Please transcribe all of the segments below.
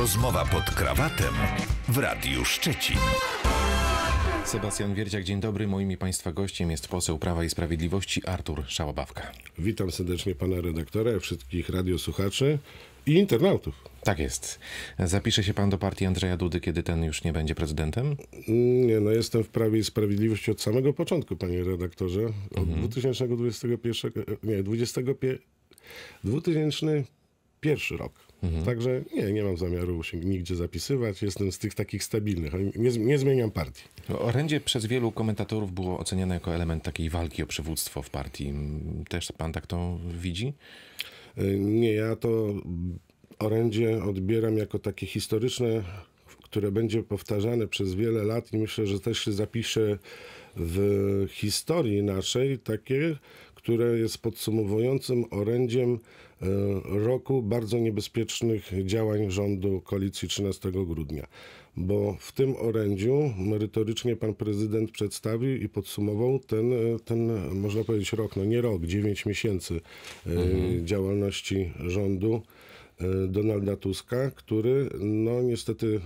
Rozmowa pod krawatem w Radiu Szczecin. Sebastian Wierciak, dzień dobry. Moim i Państwa gościem jest poseł Prawa i Sprawiedliwości Artur Szałabawka. Witam serdecznie pana redaktora, wszystkich radiosłuchaczy i internautów. Tak jest. Zapisze się pan do partii Andrzeja Dudy, kiedy ten już nie będzie prezydentem? Nie, no jestem w Prawie i Sprawiedliwości od samego początku, panie redaktorze. Od 2021 rok. Także nie mam zamiaru się nigdzie zapisywać. Jestem z tych takich stabilnych. Nie zmieniam partii. Orędzie przez wielu komentatorów było oceniane jako element takiej walki o przywództwo w partii. Też pan tak to widzi? Nie, ja to orędzie odbieram jako takie historyczne, które będzie powtarzane przez wiele lat i myślę, że też się zapisze w historii naszej, takie, które jest podsumowującym orędziem roku bardzo niebezpiecznych działań rządu koalicji 13 grudnia. Bo w tym orędziu merytorycznie pan prezydent przedstawił i podsumował ten można powiedzieć rok, no nie rok, 9 miesięcy działalności rządu Donalda Tuska, który no niestety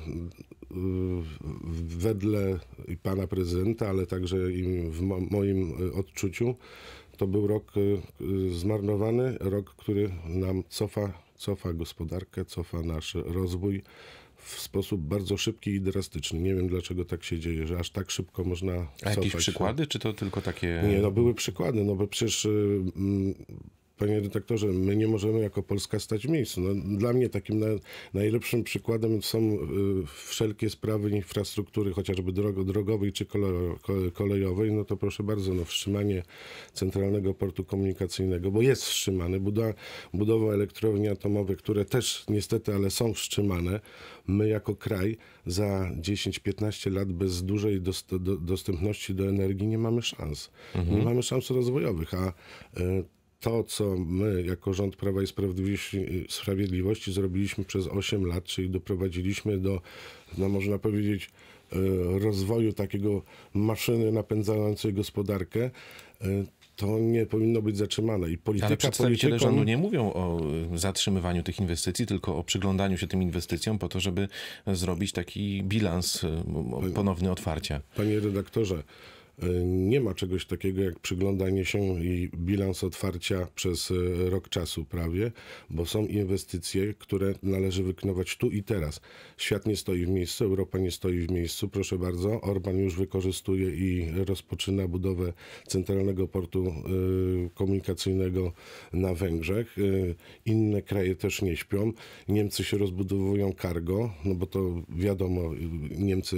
wedle i pana prezydenta, ale także i w moim odczuciu to był rok zmarnowany, rok, który nam cofa gospodarkę, cofa nasz rozwój w sposób bardzo szybki i drastyczny. Nie wiem, dlaczego tak się dzieje, że aż tak szybko można cofać. A jakieś przykłady, czy to tylko takie... Nie, no były przykłady, no bo przecież... Panie redaktorze, my nie możemy jako Polska stać w miejscu. No, dla mnie takim najlepszym przykładem są wszelkie sprawy infrastruktury, chociażby drogowej czy kolejowej. No to proszę bardzo, no wstrzymanie Centralnego Portu Komunikacyjnego, bo jest wstrzymane. Budowa elektrowni atomowych, które też niestety, ale są wstrzymane. My jako kraj za 10-15 lat bez dużej dostępności do energii nie mamy szans. Nie mamy szans rozwojowych, a to, co my jako rząd Prawa i Sprawiedliwości zrobiliśmy przez 8 lat, czyli doprowadziliśmy do, no można powiedzieć, rozwoju takiego maszyny napędzającej gospodarkę, to nie powinno być zatrzymane. I ale przedstawiciele rządu nie mówią o zatrzymywaniu tych inwestycji, tylko o przyglądaniu się tym inwestycjom po to, żeby zrobić taki bilans ponowny otwarcia. Panie redaktorze, nie ma czegoś takiego jak przyglądanie się i bilans otwarcia przez rok czasu prawie, bo są inwestycje, które należy wykonywać tu i teraz. Świat nie stoi w miejscu, Europa nie stoi w miejscu. Proszę bardzo, Orban już wykorzystuje i rozpoczyna budowę Centralnego Portu Komunikacyjnego na Węgrzech. Inne kraje też nie śpią. Niemcy się rozbudowują cargo, no bo to wiadomo, Niemcy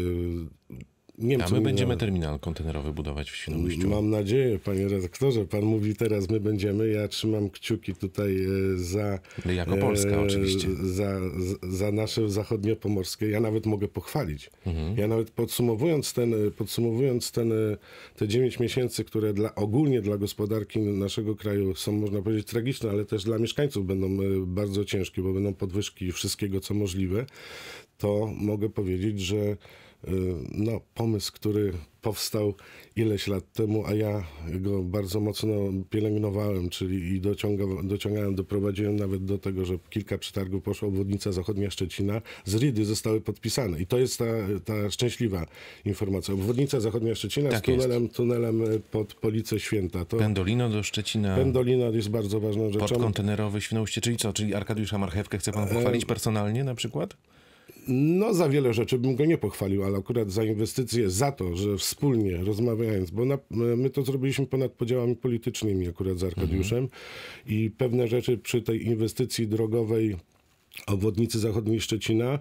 a my będziemy terminal kontenerowy budować w Świnoujściu. Mam nadzieję, panie redaktorze. Pan mówi teraz, my będziemy. Ja trzymam kciuki tutaj za... Jako Polska oczywiście. Za nasze zachodniopomorskie. Ja nawet mogę pochwalić. Ja nawet podsumowując te 9 miesięcy, które ogólnie dla gospodarki naszego kraju są, można powiedzieć, tragiczne, ale też dla mieszkańców będą bardzo ciężkie, bo będą podwyżki wszystkiego, co możliwe, to mogę powiedzieć, że no, pomysł, który powstał ileś lat temu, a ja go bardzo mocno pielęgnowałem, czyli i doprowadziłem nawet do tego, że kilka przetargów poszło, obwodnica zachodnia Szczecina, z RID-y zostały podpisane. I to jest ta szczęśliwa informacja. Obwodnica zachodnia Szczecina tak z tunelem pod Police Święta. Pendolino do Szczecina. Pendolino jest bardzo ważną rzeczą. Podkontenerowy Świnoujście, czyli co? Czyli Arkadiusza Marchewkę chce pan pochwalić personalnie na przykład? No za wiele rzeczy bym go nie pochwalił, ale akurat za inwestycje, za to, że wspólnie rozmawiając, bo my to zrobiliśmy ponad podziałami politycznymi akurat z Arkadiuszem i pewne rzeczy przy tej inwestycji drogowej obwodnicy zachodniej Szczecina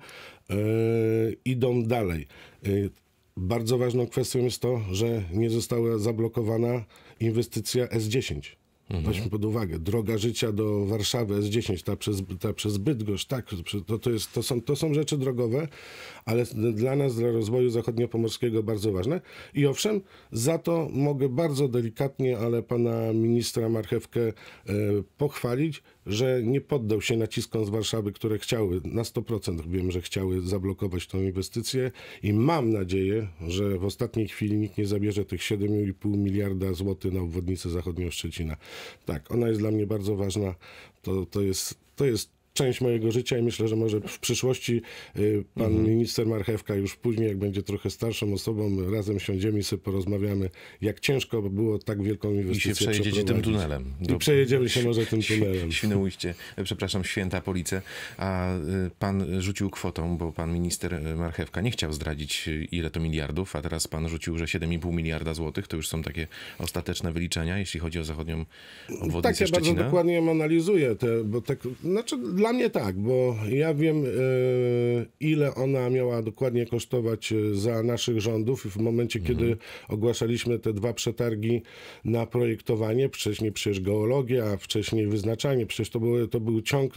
idą dalej. Bardzo ważną kwestią jest to, że nie została zablokowana inwestycja S10. Weźmy pod uwagę, droga życia do Warszawy S10, ta przez Bydgoszcz, tak, to są rzeczy drogowe, ale dla nas, dla rozwoju zachodniopomorskiego bardzo ważne. I owszem, za to mogę bardzo delikatnie, ale pana ministra Marchewkę pochwalić, że nie poddał się naciskom z Warszawy, które chciały, na 100% wiem, że chciały zablokować tę inwestycję i mam nadzieję, że w ostatniej chwili nikt nie zabierze tych 7,5 miliarda złotych na obwodnicę zachodnią Szczecina. Tak, ona jest dla mnie bardzo ważna. To jest część mojego życia i myślę, że może w przyszłości pan minister Marchewka już później, jak będzie trochę starszą osobą, razem siądziemy i sobie porozmawiamy, jak ciężko było tak wielką inwestycję I się przejedziecie tym tunelem. I przejedziemy się może tym tunelem. Świnoujście, przepraszam, Święta-Police. A pan rzucił kwotą, bo pan minister Marchewka nie chciał zdradzić, ile to miliardów, a teraz pan rzucił, że 7,5 miliarda złotych. To już są takie ostateczne wyliczenia, jeśli chodzi o zachodnią obwodnicę Tak, ja Szczecina. bardzo dokładnie ją analizuję. Znaczy dla mnie tak, bo ja wiem, ile ona miała dokładnie kosztować za naszych rządów w momencie, kiedy ogłaszaliśmy te 2 przetargi na projektowanie, wcześniej przecież geologia, wcześniej wyznaczanie, przecież to był ciąg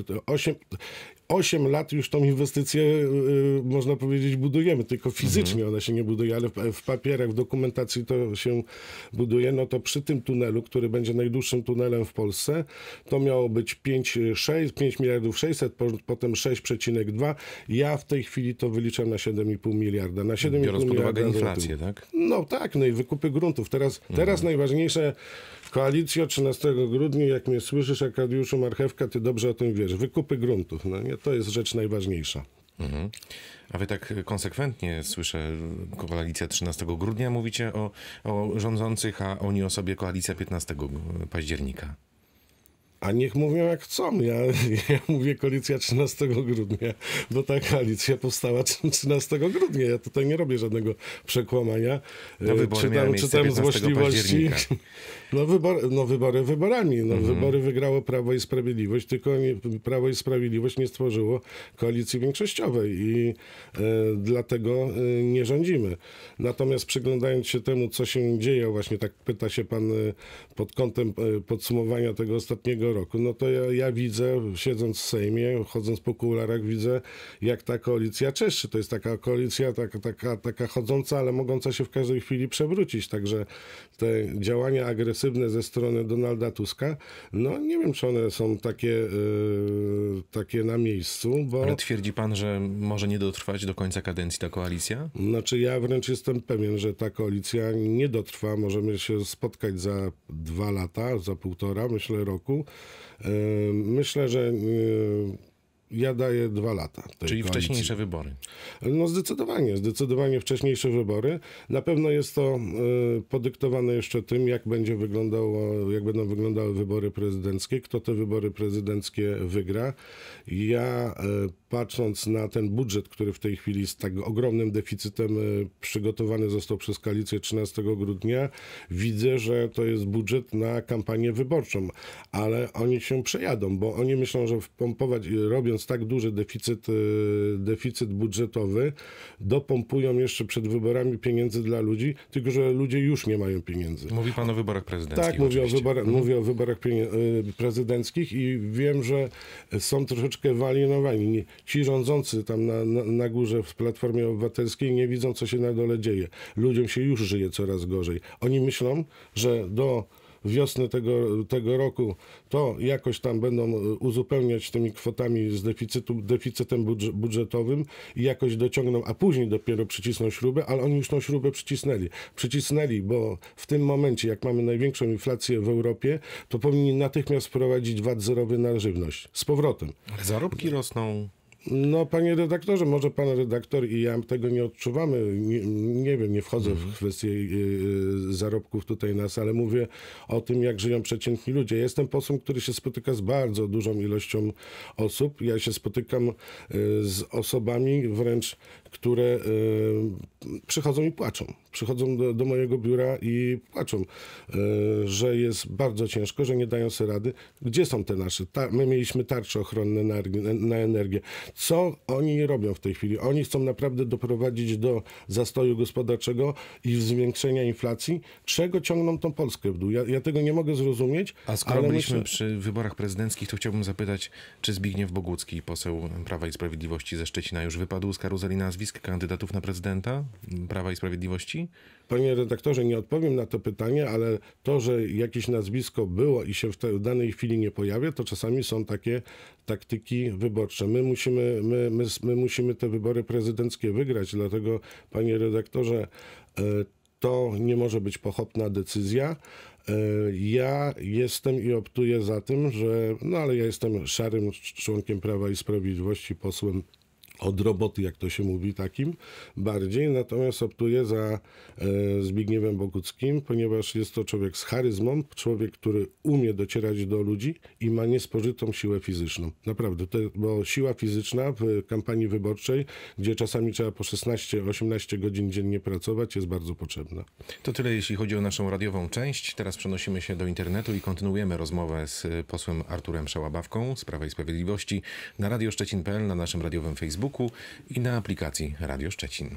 8 lat już tą inwestycję, można powiedzieć, budujemy, tylko fizycznie ona się nie buduje, ale w papierach, w dokumentacji to się buduje. No to przy tym tunelu, który będzie najdłuższym tunelem w Polsce, to miało być 5 miliardów 600, potem 6,2. Ja w tej chwili to wyliczam na 7,5 miliarda. Na 7,5 Biorąc pod uwagę miliarda inflację, złotych. tak? No tak, no i wykupy gruntów. Teraz najważniejsze, koalicjo 13 grudnia, jak mnie słyszysz, Arkadiuszu Marchewka, ty dobrze o tym wiesz. Wykupy gruntów, no nie? To jest rzecz najważniejsza. A wy tak konsekwentnie, słyszę, koalicja 13 grudnia, mówicie o rządzących, a oni o sobie koalicja 15 października. A niech mówią jak chcą. Ja mówię koalicja 13 grudnia, bo ta koalicja powstała 13 grudnia. Ja tutaj nie robię żadnego przekłamania. No, wybory miały miejsce czytam 15 złośliwości. października. Wybory wyborami. Wybory wygrało Prawo i Sprawiedliwość, tylko Prawo i Sprawiedliwość nie stworzyło koalicji większościowej i dlatego nie rządzimy. Natomiast przyglądając się temu, co się dzieje, właśnie tak pyta się pan pod kątem podsumowania tego ostatniego roku, no to ja widzę, siedząc w Sejmie, chodząc po kuluarach, widzę, jak ta koalicja czeszy. To jest taka koalicja taka chodząca, ale mogąca się w każdej chwili przewrócić. Także te działania agresywne ze strony Donalda Tuska, no nie wiem, czy one są takie na miejscu, bo... Ale twierdzi pan, że może nie dotrwać do końca kadencji ta koalicja? Znaczy ja wręcz jestem pewien, że ta koalicja nie dotrwa. Możemy się spotkać za 2 lata, za 1,5, myślę, roku. Myślę, że ja daję 2 lata tej Czyli koalicji. wcześniejsze wybory. No zdecydowanie wcześniejsze wybory. Na pewno jest to podyktowane jeszcze tym, jak będą wyglądały wybory prezydenckie, kto te wybory prezydenckie wygra. Ja patrząc na ten budżet, który w tej chwili z tak ogromnym deficytem przygotowany został przez koalicję 13 grudnia, widzę, że to jest budżet na kampanię wyborczą, ale oni się przejadą, bo oni myślą, że robiąc tak duży deficyt budżetowy, dopompują jeszcze przed wyborami pieniędzy dla ludzi, tylko że ludzie już nie mają pieniędzy. Mówi pan o wyborach prezydenckich. Tak, mówię o wyborach prezydenckich i wiem, że są troszeczkę wyalienowani. Ci rządzący tam na górze w Platformie Obywatelskiej nie widzą, co się na dole dzieje. Ludziom się już żyje coraz gorzej. Oni myślą, że do wiosny tego roku to jakoś tam będą uzupełniać tymi kwotami z deficytem budżetowym i jakoś dociągną, a później dopiero przycisną śrubę, ale oni już tą śrubę przycisnęli, bo w tym momencie, jak mamy największą inflację w Europie, to powinni natychmiast wprowadzić VAT zerowy na żywność. Z powrotem. Ale zarobki rosną. No, panie redaktorze, może pan redaktor i ja tego nie odczuwamy. Nie wiem, nie wchodzę w kwestię zarobków tutaj nas, ale mówię o tym, jak żyją przeciętni ludzie. Ja jestem posłem, który się spotyka z bardzo dużą ilością osób. Ja się spotykam z osobami wręcz, które przychodzą i płaczą. Przychodzą do mojego biura i płaczą, że jest bardzo ciężko, że nie dają sobie rady. Gdzie są te nasze? My mieliśmy tarcze ochronne na energię. Co oni robią w tej chwili? Oni chcą naprawdę doprowadzić do zastoju gospodarczego i zwiększenia inflacji. Czego ciągną tą Polskę w dół? Ja tego nie mogę zrozumieć. A skoro byliśmy przy wyborach prezydenckich, to chciałbym zapytać, czy Zbigniew Bogucki, poseł Prawa i Sprawiedliwości ze Szczecina, już wypadł z karuzeli nazwisk kandydatów na prezydenta Prawa i Sprawiedliwości? Panie redaktorze, nie odpowiem na to pytanie, ale to, że jakieś nazwisko było i się w danej chwili nie pojawia, to czasami są takie taktyki wyborcze. My musimy te wybory prezydenckie wygrać, dlatego, panie redaktorze, to nie może być pochopna decyzja. Ja jestem i optuję za tym, że, ale ja jestem szarym członkiem Prawa i Sprawiedliwości, posłem od roboty, jak to się mówi, takim bardziej, natomiast optuję za Zbigniewem Boguckim, ponieważ jest to człowiek z charyzmą, człowiek, który umie docierać do ludzi i ma niespożytą siłę fizyczną. Naprawdę, bo siła fizyczna w kampanii wyborczej, gdzie czasami trzeba po 16-18 godzin dziennie pracować, jest bardzo potrzebna. To tyle, jeśli chodzi o naszą radiową część. Teraz przenosimy się do internetu i kontynuujemy rozmowę z posłem Arturem Szałabawką z Prawa i Sprawiedliwości na radioszczecin.pl, na naszym radiowym Facebooku i na aplikacji Radio Szczecin.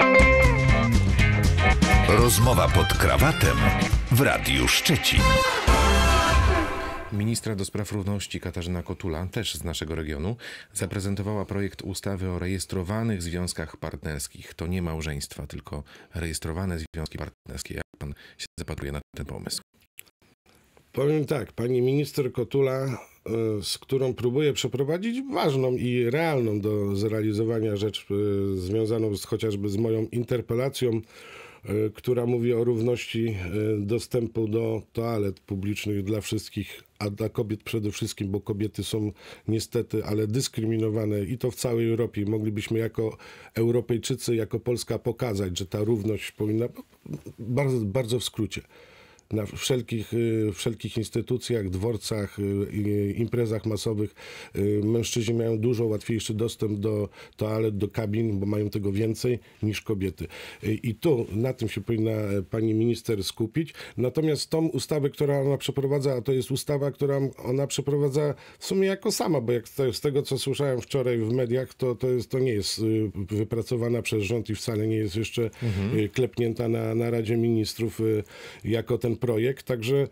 Rozmowa pod krawatem w Radiu Szczecin. Ministra do spraw równości Katarzyna Kotula, też z naszego regionu, zaprezentowała projekt ustawy o rejestrowanych związkach partnerskich. To nie małżeństwa, tylko rejestrowane związki partnerskie. Jak pan się zapatruje na ten pomysł? Powiem tak, pani minister Kotula, z którą próbuję przeprowadzić ważną i realną do zrealizowania rzecz związaną chociażby z moją interpelacją, która mówi o równości dostępu do toalet publicznych dla wszystkich, a dla kobiet przede wszystkim, bo kobiety są niestety, ale dyskryminowane i to w całej Europie. Moglibyśmy jako Europejczycy, jako Polska pokazać, że ta równość powinna, bardzo, bardzo w skrócie, na wszelkich instytucjach, dworcach, imprezach masowych mężczyźni mają dużo łatwiejszy dostęp do toalet, do kabin, bo mają tego więcej niż kobiety. I tu na tym się powinna pani minister skupić. Natomiast tą ustawę, która ona przeprowadza, a to jest ustawa, którą ona przeprowadza w sumie jako sama, bo jak z tego, co słyszałem wczoraj w mediach, to nie jest wypracowana przez rząd i wcale nie jest jeszcze klepnięta na Radzie Ministrów jako ten projekt, także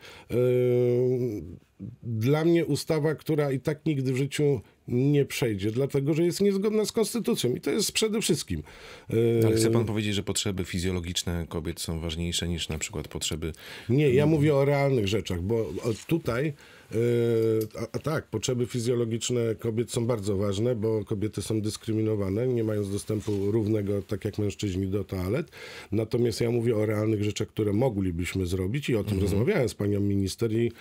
dla mnie ustawa, która i tak nigdy w życiu nie przejdzie, dlatego że jest niezgodna z konstytucją i to jest przede wszystkim. Ale chce pan powiedzieć, że potrzeby fizjologiczne kobiet są ważniejsze niż na przykład potrzeby... Nie, ja mówię o realnych rzeczach, bo tutaj tak, potrzeby fizjologiczne kobiet są bardzo ważne, bo kobiety są dyskryminowane, nie mając dostępu równego, tak jak mężczyźni, do toalet. Natomiast ja mówię o realnych rzeczach, które moglibyśmy zrobić i o tym rozmawiałem z panią minister i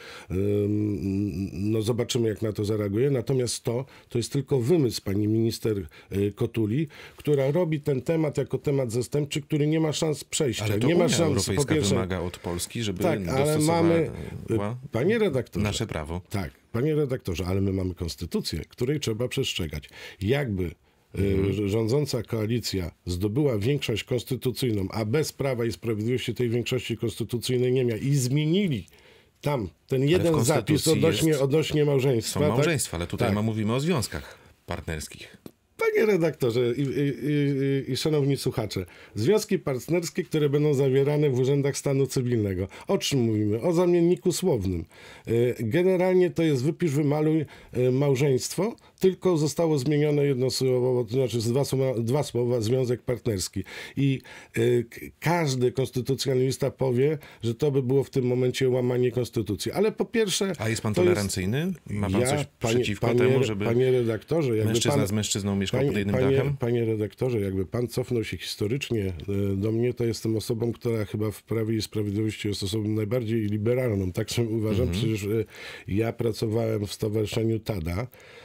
zobaczymy, jak na to zareaguje. Natomiast to jest tylko wymysł pani minister Kotuli, która robi ten temat jako temat zastępczy, który nie ma szans przejścia. Ale to nie Unia ma szans, Europejska po pierwsze, wymaga od Polski, żeby tak, ale mamy, panie redaktorze, nasze prawo. Tak, panie redaktorze, ale my mamy konstytucję, której trzeba przestrzegać. Jakby rządząca koalicja zdobyła większość konstytucyjną, a bez Prawa i Sprawiedliwości tej większości konstytucyjnej nie miała i zmienili tam ten jeden zapis odnośnie małżeństwa. Są małżeństwa, tak? ale tutaj tak. mówimy o związkach partnerskich. Panie redaktorze i szanowni słuchacze, związki partnerskie, które będą zawierane w urzędach stanu cywilnego. O czym mówimy? O zamienniku słownym. Generalnie to jest wypisz, wymaluj małżeństwo, tylko zostało zmienione jedno słowo, to znaczy dwa słowa związek partnerski. I każdy konstytucjonalista powie, że to by było w tym momencie łamanie konstytucji. Ale po pierwsze... A jest pan tolerancyjny? Ma pan coś przeciwko temu, żeby panie redaktorze, jakby mężczyzna z mężczyzną mieszkał pod jednym dachem? Panie redaktorze, jakby pan cofnął się historycznie do mnie, to jestem osobą, która chyba w Prawie i Sprawiedliwości jest osobą najbardziej liberalną. Tak sobie uważam. Przecież ja pracowałem w stowarzyszeniu TADA.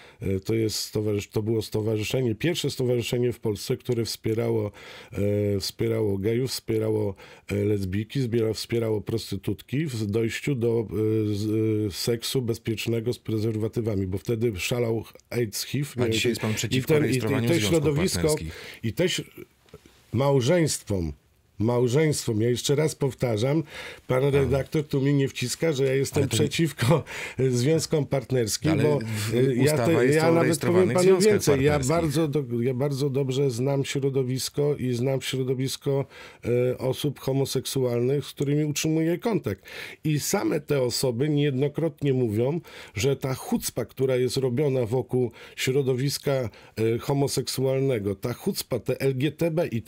To było stowarzyszenie, pierwsze stowarzyszenie w Polsce, które wspierało gejów, wspierało lesbijki, wspierało prostytutki w dojściu do seksu bezpiecznego z prezerwatywami, bo wtedy szalał AIDS, HIV. A dzisiaj jest pan przeciwko rejestrowaniu związków partnerskich. I też małżeństwom, ja jeszcze raz powtarzam, pan redaktor tu mi nie wciska, że ja jestem przeciwko związkom partnerskim, ale bo ja nawet powiem panu więcej, ja bardzo dobrze znam środowisko i znam środowisko osób homoseksualnych, z którymi utrzymuję kontakt. I same te osoby niejednokrotnie mówią, że ta chucpa, która jest robiona wokół środowiska homoseksualnego, ta chucpa, te LGTB i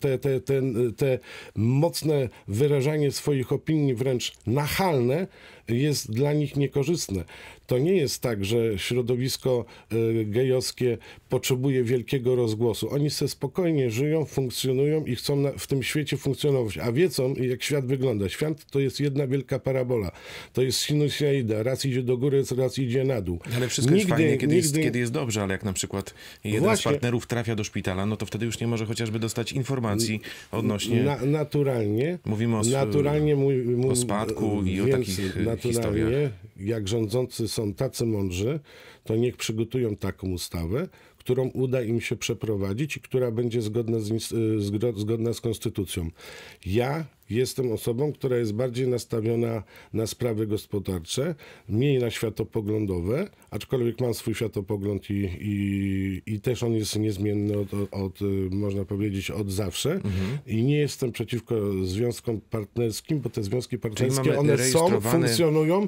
te mocne wyrażanie swoich opinii, wręcz nachalne, jest dla nich niekorzystne. To nie jest tak, że środowisko gejowskie potrzebuje wielkiego rozgłosu. Oni sobie spokojnie żyją, funkcjonują i chcą w tym świecie funkcjonować. A wiedzą, jak świat wygląda. Świat to jest jedna wielka parabola. To jest sinusoida. Raz idzie do góry, raz idzie na dół. Ale wszystko jest fajnie, kiedy jest dobrze, ale jak na przykład jeden z partnerów trafia do szpitala, no to wtedy już nie może chociażby dostać informacji odnośnie... Naturalnie. Mówimy o spadku i o takich historiach. Jak rządzący są tacy mądrzy, to niech przygotują taką ustawę, którą uda im się przeprowadzić i która będzie zgodna z konstytucją. Ja jestem osobą, która jest bardziej nastawiona na sprawy gospodarcze, mniej na światopoglądowe, aczkolwiek mam swój światopogląd i też on jest niezmienny można powiedzieć, od zawsze. I nie jestem przeciwko związkom partnerskim, bo te związki partnerskie, one są, funkcjonują,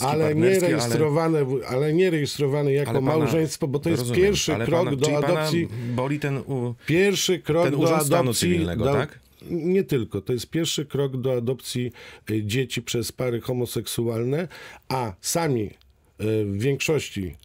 ale nie rejestrowane jako małżeństwo, bo to jest pierwszy krok do adopcji. Boli ten urząd stanu cywilnego, tak? Nie tylko. To jest pierwszy krok do adopcji dzieci przez pary homoseksualne, a sami w większości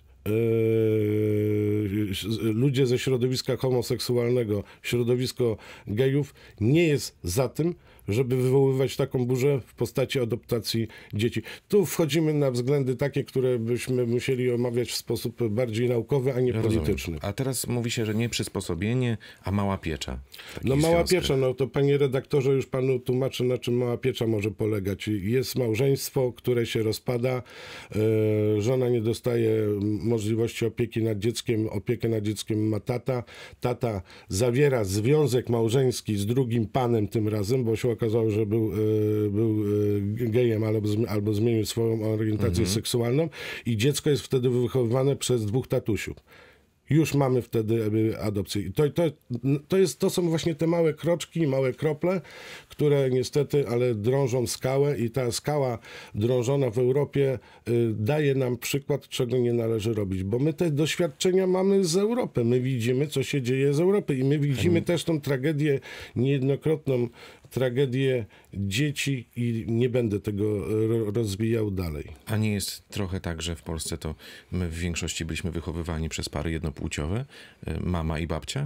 ludzie ze środowiska homoseksualnego, środowisko gejów nie jest za tym, żeby wywoływać taką burzę w postaci adoptacji dzieci. Tu wchodzimy na względy takie, które byśmy musieli omawiać w sposób bardziej naukowy, a nie polityczny. A teraz mówi się, że nie przysposobienie, a mała piecza. Mała piecza, to panie redaktorze, już panu tłumaczę, na czym mała piecza może polegać. Jest małżeństwo, które się rozpada, żona nie dostaje możliwości opieki nad dzieckiem, opiekę nad dzieckiem ma tata zawiera związek małżeński z drugim panem tym razem, bo się okazało, że był gejem albo zmienił swoją orientację seksualną i dziecko jest wtedy wychowywane przez dwóch tatusiów. Już mamy wtedy adopcję. I to są właśnie te małe kroczki, małe krople, które niestety, ale drążą skałę i ta skała drążona w Europie daje nam przykład, czego nie należy robić. Bo my te doświadczenia mamy z Europy. My widzimy, co się dzieje z Europy i my widzimy też tą tragedię, niejednokrotną tragedię dzieci i nie będę tego rozwijał dalej. A nie jest trochę tak, że w Polsce to my w większości byliśmy wychowywani przez pary jednopłciowe, mama i babcia?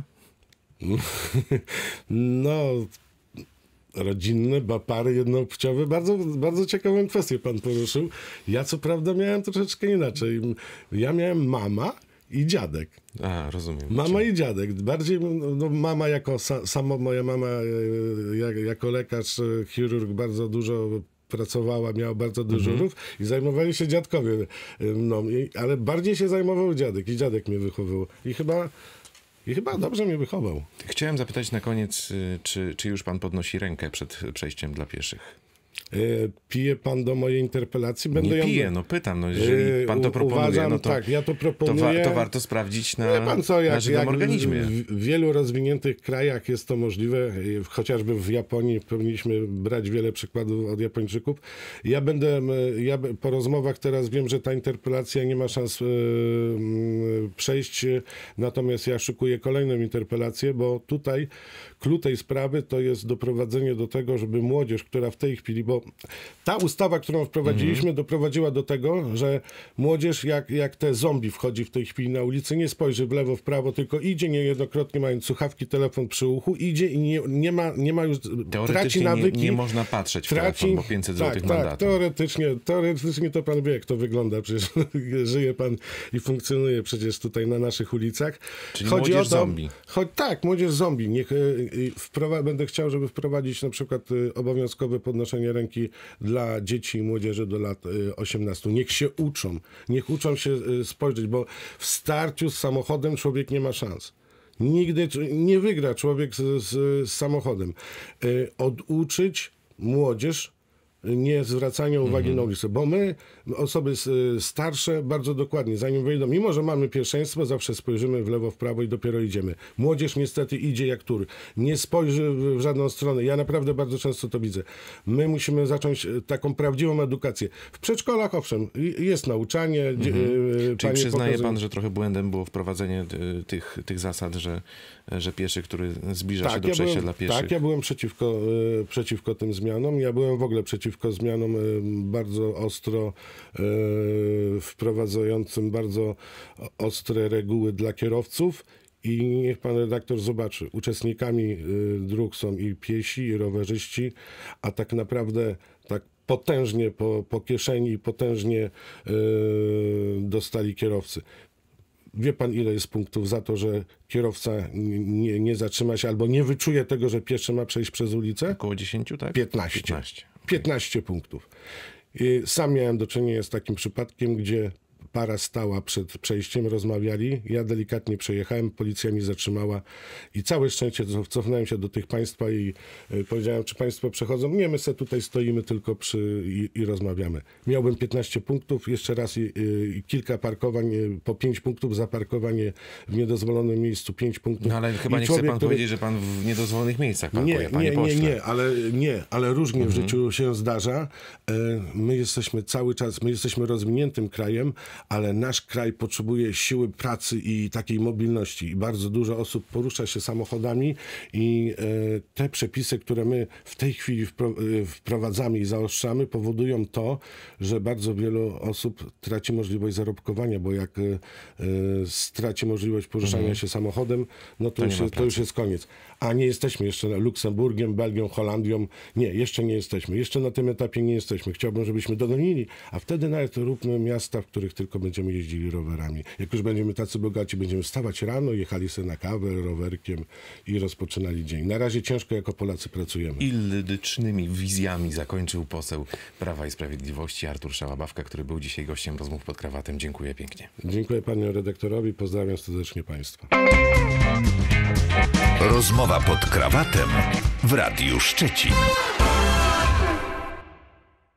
Rodzinne, pary jednopłciowe, bardzo, bardzo ciekawą kwestię pan poruszył. Ja co prawda miałem troszeczkę inaczej. Ja miałem mama i dziadek. A, rozumiem. Mama i dziadek. Bardziej mama jako moja mama jako lekarz, chirurg bardzo dużo pracowała, miała bardzo dużo dyżurów i zajmowali się dziadkowie. Ale bardziej się zajmował dziadek i dziadek mnie wychowywał. I chyba dobrze mnie wychował. Chciałem zapytać na koniec, czy już pan podnosi rękę przed przejściem dla pieszych? Pije pan do mojej interpelacji? Nie piję, pytam. Jeżeli pan to proponuje, no to, tak, ja to proponuję. To warto sprawdzić na żywym organizmie. W wielu rozwiniętych krajach jest to możliwe, chociażby w Japonii powinniśmy brać wiele przykładów od Japończyków. Ja po rozmowach teraz wiem, że ta interpelacja nie ma szans przejść, natomiast ja szykuję kolejną interpelację, bo tutaj klucz tej sprawy to jest doprowadzenie do tego, żeby młodzież, która w tej chwili, bo ta ustawa, którą wprowadziliśmy, doprowadziła do tego, że młodzież jak te zombie wchodzi w tej chwili na ulicę, nie spojrzy w lewo, w prawo, tylko idzie niejednokrotnie, mając słuchawki, telefon przy uchu, idzie i nie ma już, traci nawyki. Nie można patrzeć w telefon, bo 500 zł mandatu. Tak, teoretycznie to pan wie, jak to wygląda. Przecież żyje pan i funkcjonuje przecież tutaj na naszych ulicach. Czyli młodzież zombie. Tak, młodzież zombie. Będę chciał, żeby wprowadzić na przykład obowiązkowe podnoszenie ręki dla dzieci i młodzieży do lat 18. Niech uczą się spojrzeć, bo w starciu z samochodem człowiek nie ma szans. Nigdy nie wygra człowiek z samochodem. Oduczyć młodzież nie zwracania uwagi na ulicę, bo my, osoby starsze, bardzo dokładnie, zanim wyjdą, mimo że mamy pierwszeństwo, zawsze spojrzymy w lewo, w prawo i dopiero idziemy. Młodzież niestety idzie jak tur. Nie spojrzy w żadną stronę. Ja naprawdę bardzo często to widzę. My musimy zacząć taką prawdziwą edukację. W przedszkolach, owszem, jest nauczanie. Czyli przyznaje pan, że trochę błędem było wprowadzenie tych zasad, że pieszy, który zbliża się do przejścia dla pieszych. Tak, ja byłem przeciwko tym zmianom. Ja byłem w ogóle przeciwko przeciwko zmianom bardzo ostro wprowadzającym bardzo ostre reguły dla kierowców. I niech pan redaktor zobaczy, uczestnikami dróg są i piesi, i rowerzyści, a tak naprawdę tak potężnie po kieszeni, potężnie dostali kierowcy. Wie pan, ile jest punktów za to, że kierowca nie zatrzyma się albo nie wyczuje tego, że pieszy ma przejść przez ulicę? Około 10, tak? 15. 15 punktów. I sam miałem do czynienia z takim przypadkiem, gdzie para stała przed przejściem, rozmawiali, ja delikatnie przejechałem, policja mi zatrzymała i całe szczęście cofnąłem się do tych państwa i powiedziałem, czy państwo przechodzą? Nie, my sobie tutaj stoimy tylko i rozmawiamy. Miałbym 15 punktów, jeszcze raz i kilka parkowań, po 5 punktów za parkowanie w niedozwolonym miejscu, 5 punktów. No ale chyba nie chce pan powiedzieć, że pan w niedozwolonych miejscach parkuje, panie pośle. Ale różnie w życiu się zdarza. My jesteśmy rozwiniętym krajem, ale nasz kraj potrzebuje siły pracy i takiej mobilności. I bardzo dużo osób porusza się samochodami i te przepisy, które my w tej chwili wprowadzamy i zaostrzamy, powodują to, że bardzo wielu osób traci możliwość zarobkowania, bo jak straci możliwość poruszania się samochodem, no to już jest koniec. A nie jesteśmy jeszcze Luksemburgiem, Belgią, Holandią. Nie, jeszcze nie jesteśmy. Jeszcze na tym etapie nie jesteśmy. Chciałbym, żebyśmy dogonili, a wtedy nawet róbmy miasta, w których tylko będziemy jeździli rowerami. Jak już będziemy tacy bogaci, będziemy wstawać rano, jechali sobie na kawę rowerkiem i rozpoczynali dzień. Na razie ciężko jako Polacy pracujemy. Ilydycznymi wizjami zakończył poseł Prawa i Sprawiedliwości Artur Szałabawka, który był dzisiaj gościem Rozmów pod krawatem. Dziękuję pięknie. Dziękuję panu redaktorowi. Pozdrawiam serdecznie państwa. Rozmowa pod krawatem w Radiu Szczecin.